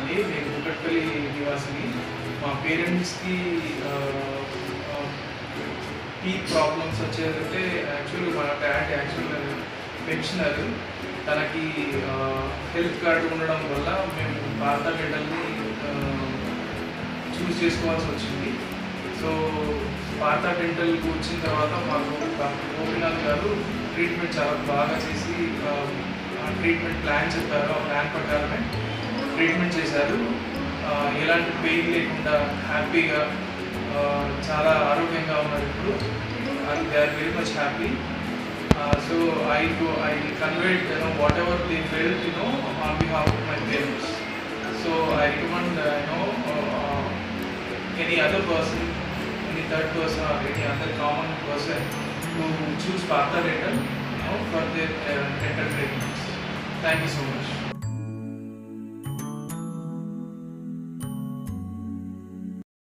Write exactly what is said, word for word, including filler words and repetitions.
అండి. నేను కుకట్పల్లి నివాసిని. మా పేరెంట్స్కి టీత్ ప్రాబ్లమ్స్ వచ్చేదంటే యాక్చువల్లీ మా డాడ్ యాక్చువల్గా పెన్షనర్. తనకి హెల్త్ కార్డు ఉండడం వల్ల మేము పార్థా డెంటల్ని చూస్ చేసుకోవాల్సి వచ్చింది. సో పార్థా డెంటల్కి వచ్చిన తర్వాత మాకు గోపినాథ్ గారు ట్రీట్మెంట్ చాలా బాగా చేసి ట్రీట్మెంట్ ప్లాన్ చెప్పారు. ఆ ప్లాన్ ప్రకారమే ట్రీట్మెంట్ చేశారు. ఎలాంటి పెయిన్ లేకుండా హ్యాపీగా చాలా ఆరోగ్యంగా ఉన్నారు ఇప్పుడు. And they are very much happy. So I I conveyed you know what ever they felt you know on behalf of my parents. So I recommend you know any other person, any third person or any other common person to choose Partha Dental, you know, for their uh, dental treatments. Thank you so much.